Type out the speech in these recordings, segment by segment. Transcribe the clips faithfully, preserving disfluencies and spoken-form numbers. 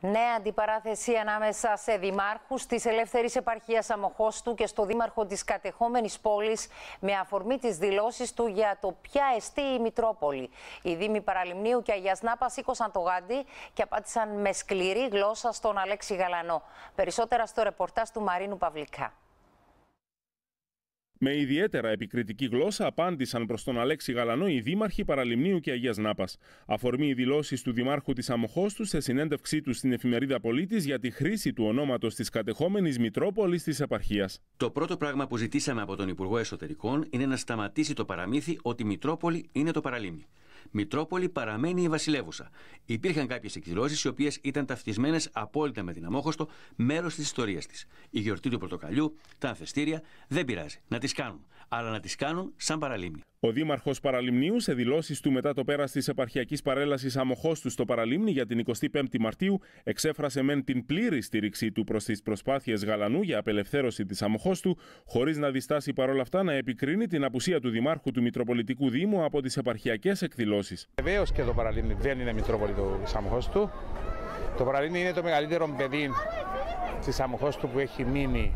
Νέα αντιπαράθεση ανάμεσα σε δημάρχους της Ελεύθερης Επαρχίας Αμοχώστου και στο δήμαρχο της κατεχόμενης πόλης με αφορμή τις δηλώσεις του για το ποια εστί η Μητρόπολη. Οι δήμοι Παραλιμνίου και Αγίας Νάπας σήκωσαν το γάντι και απάντησαν με σκληρή γλώσσα στον Αλέξη Γαλανό. Περισσότερα στο ρεπορτάζ του Μαρίνου Παυλικά. Με ιδιαίτερα επικριτική γλώσσα απάντησαν προς τον Αλέξη Γαλανό οι δήμαρχοι Παραλιμνίου και Αγίας Νάπας. Αφορμή οι δηλώσεις του Δημάρχου της Αμοχώστου σε συνέντευξή του στην εφημερίδα Πολίτης για τη χρήση του ονόματος της κατεχόμενης Μητρόπολης της επαρχίας. Το πρώτο πράγμα που ζητήσαμε από τον Υπουργό Εσωτερικών είναι να σταματήσει το παραμύθι ότι η Μητρόπολη είναι το Παραλίμνη. Μητρόπολη παραμένει η βασιλεύουσα. Υπήρχαν κάποιες εκδηλώσεις οι οποίες ήταν ταυτισμένες απόλυτα με την Αμόχωστο, μέρος της ιστορίας της. Η γιορτή του Πορτοκαλιού, τα ανθεστήρια, δεν πειράζει. Να τις κάνουν. Αλλά να τις κάνουν σαν Παραλίμνη. Ο Δήμαρχος Παραλιμνίου, σε δηλώσεις του μετά το πέρας της επαρχιακής παρέλασης Αμοχώστου στο Παραλίμνη για την εικοστή πέμπτη Μαρτίου, εξέφρασε μεν την πλήρη στήριξή του προς τις προσπάθειες Γαλανού για απελευθέρωση της Αμοχώστου, χωρίς να διστάσει παρόλα αυτά να επικρίνει την απουσία του Δημάρχου του Μητροπολιτικού Δήμου από τις επαρχιακές εκδηλώσεις. Βεβαίως και το Παραλίμνη δεν είναι Μητρόπολη της Αμοχώστου. Το Παραλίμνη είναι το μεγαλύτερο παιδί της Αμοχώστου που έχει μείνει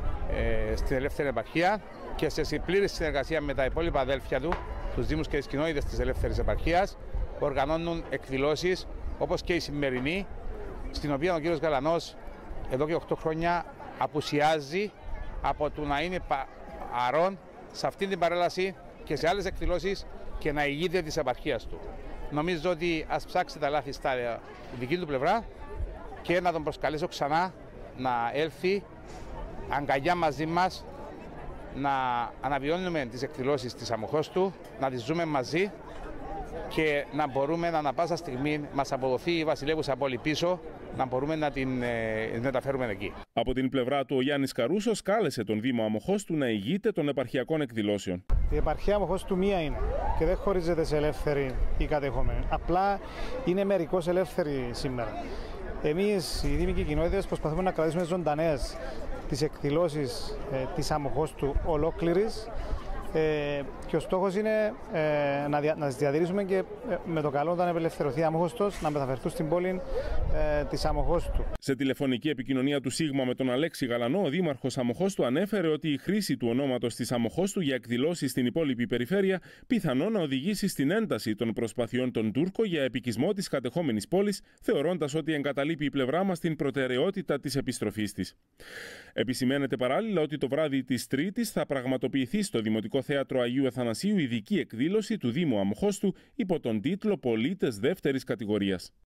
ε, στην Ελεύθερη Επαρχία και σε πλήρη συνεργασία με τα υπόλοιπα αδέλφια του, τους Δήμους και τις κοινότητες της Ελεύθερης Επαρχίας, οργανώνουν εκδηλώσεις όπως και η σημερινή, στην οποία ο κύριος Γαλανός εδώ και οκτώ χρόνια απουσιάζει από το να είναι παρόν σε αυτή την παρέλαση και σε άλλες εκδηλώσεις και να ηγείται της επαρχίας του. Νομίζω ότι ας ψάξει τα λάθη στα δική του πλευρά και να τον προσκαλέσω ξανά να έλθει αγκαλιά μαζί μας, να αναβιώνουμε τις εκδηλώσεις της Αμοχώστου, να τις ζούμε μαζί και να μπορούμε να ανά πάσα στιγμή μας αποδοθεί η βασιλεύουσα πόλη πίσω, να μπορούμε να την ε, μεταφέρουμε εκεί. Από την πλευρά του ο Γιάννης Καρούσος κάλεσε τον Δήμο Αμοχώστου να ηγείται των επαρχιακών εκδηλώσεων. Η επαρχία Αμοχώστου μία είναι και δεν χωρίζεται σε ελεύθερη ή κατεχόμενη. Απλά είναι μερικώς ελεύθερη σήμερα. Εμείς οι δήμοι και οι κοινότητες προσπαθούμε να κρατήσουμε ζωντανές τις εκδηλώσεις ε, της Αμοχώστου ολόκληρης ε, και ο στόχος είναι ε, να, δια, να τις διατηρήσουμε και ε, με το καλό όταν απελευθερωθεί η Αμοχώστος να μεταφερθούν στην πόλη ε, της Αμοχώστου. Σε τηλεφωνική επικοινωνία του Σίγμα με τον Αλέξη Γαλανό, ο Δήμαρχος Αμοχώστου ανέφερε ότι η χρήση του ονόματος της Αμοχώστου για εκδηλώσεις στην υπόλοιπη περιφέρεια πιθανόν να οδηγήσει στην ένταση των προσπαθειών των Τούρκο για επικισμό της κατεχόμενης πόλης, θεωρώντας ότι εγκαταλείπει η πλευρά μας την προτεραιότητα της επιστροφής της. Επισημαίνεται παράλληλα ότι το βράδυ της Τρίτης θα πραγματοποιηθεί στο Δημοτικό Θέατρο Αγίου Αθανασίου ειδική εκδήλωση του Δήμου Αμοχώστου υπό τον τίτλο «Πολίτες δεύτερης κατηγορίας».